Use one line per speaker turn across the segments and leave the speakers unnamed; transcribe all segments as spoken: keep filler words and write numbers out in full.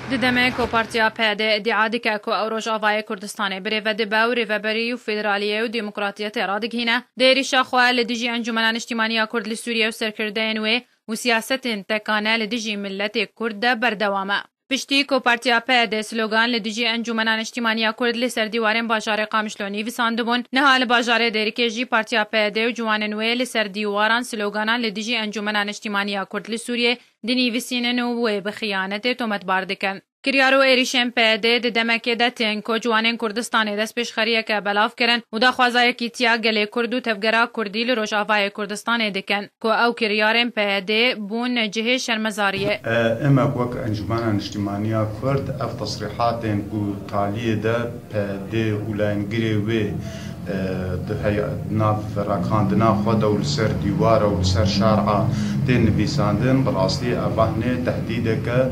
ددمك و پارتیا پیاده ادعا دکه که او روجاوای کردستان بری و دبا و ریوبری و فدرالیه و دموکراتیت ارادگ هینه دیری شاخواه لدیجی انجمنان اجتماعی کرد لسوریه و سرکردین و و سیاست تکانه لدیجی ملت کرد بردوامه. پشتی کو پارتیا پیاده سلوگان لدیجی انجمنان اجتماعی کرد لسر دیوارن باجار قامشلونی ویساندبون نهال باجار دیری که جی پارتیا پیاده و جواننوی لسر دیواران سلوگانان لدیجی انجمنان اجتماعی کرد لسوریه دنی ویسینن و بخیانت تومت باردکن. کریارو ایریشن پیاده ددمک دتن کو جوانن کردستان دست پیش خریه که بلاف کرن و دا خوازای کیتیا گلی کرد و تفگرا کردی لروجاوای کردستان دکن کو او کریارن پیاده بون جهه شرمزاریه.
اما وک انجمن اجتماعی کرد اف تصریحات کو تالیه ده پیاده ولانگری و ده ناف راکاندنا خود و لسر دیوار و لسر شارع تن بیساندن براستی افهنه تهدید که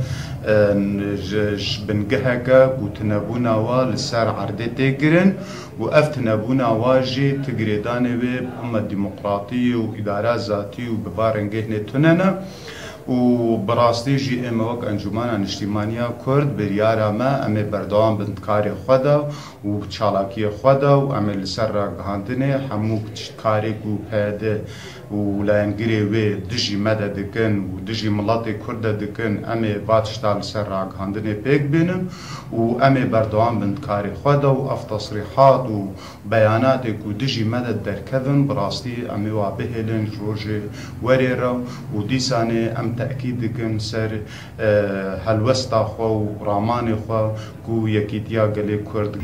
بنجهك وتنبونا والسار عردي تجرن وافتنبونا واجي تجريداني بأمة ديمقراطية وإدارة ذاتية وببارنجهن تننا وبراستي جي اما وك انجمانا اجتماعية كرد بريارا ما امي بردوان بنتكاري خدا وچالاكي خدا وامي لسر غاندني حموك كاريك وبهده ولانگري و دجي مدى دكن ودجي ملاتي كرد دكن امي باتشتال لسر غاندني بيك بينن وامي بردوان بنتكاري خدا واف تصريحات وبياناتك ودجي مدى دركذن براستي امي وابهلن روجي وريرا وديساني ام تأكيد كن سر هلوستا خو وراماني خو كو يكيتيا قلي كرد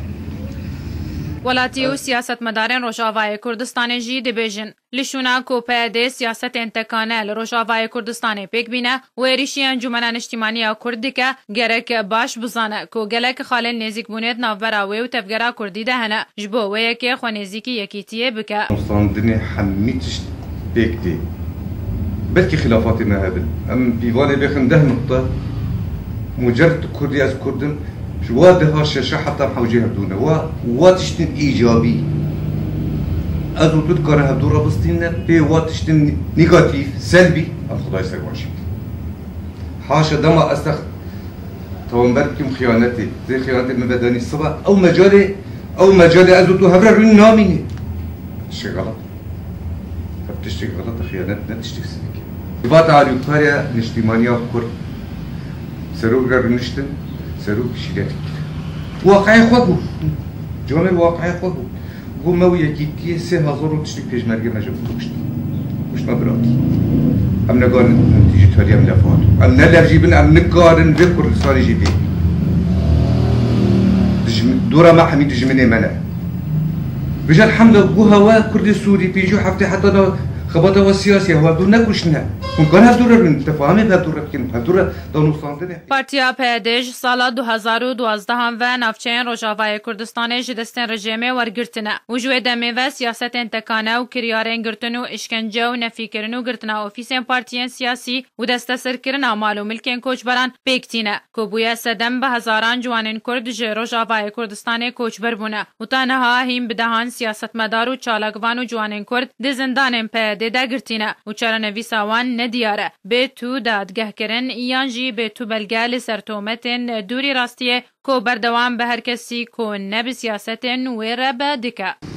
ولاتی و سیاست مدارن روجاوای کردستان جی دبیجن لشونا کو پیاده سیاست انتقانه لروجاوای کردستان پیک بینه و ایریشی انجمنان اجتماعی کرد که گرک باش بزانه کو گلک خالن نزیک بونید نافبراوی و تفگرا کردی دهنه جبو و یکی خو نزیکی یکیتیه بکه
مستندنی حمیتش پیک دی بلكي خلافاتي ما هذا أم بيوالي بيخن ده نقطة مجرد كردي از كردن جواد هاش شا حتى محوجيها بدونه و واتشتن إيجابي از وجود كاره هدورة بستينه بي واتشتن نيجاتيف سلبي أم خداي سرواشي حاشا دما أستخ توانبركم خيانتي زي خيانتي المباداني الصبح أو مجالي أو مجالي از وجود هبرا روين ناميني شي غلط فبتشتغل غلط خيانتنا تشتغل سنك بات على يقاريا الاجتماعية كر سروق رنشتن سروق شيلاتك واقعي خواجو جامع واقعي خواجو قوم مويا كيكي سه هزار وتشتغل بيج مرجع مجمع كشت مش مبرات أم نقارن نتيجة تاريخ ملفات أم نلرجيبن أم نقارن بكر صار يجيبي دورة ما حميد جمني منع بجا الحملة بوها وكردي سوري بيجوا حفتي حتى خبطة والسياسية هو دور نكوشنا ممكن هدورة من تفاهمي هدورة كن هدورة دانوستاندنه.
پارتیا پیادهج سال دو هزار و دوازده و نافچین روجاوای کردستان جدستن رژیم ورگرتنه و جوی دمی و سیاست انتقانه و کریارن گرتن و اشکنجه و نفیکرن و گرتن اوفیسین پارتیین سیاسی و دست سرکرن اعمال و ملکین کوچبران پیکتینه که بویا سدم به هزاران جوانن کرد جه روجاوای کردستان کوچبر بونه و تنها هیم بدهان سیاست مدار و چالاگوان و جوانن کرد ده زندان پیاده ده گرتینه و چرنویساوان ندیاره به تو دادگه کرن یانجی به تو بلگل سرتومتن دوری راستیه کو بردوام به هر کسی کو نب سیاستن و رب دکه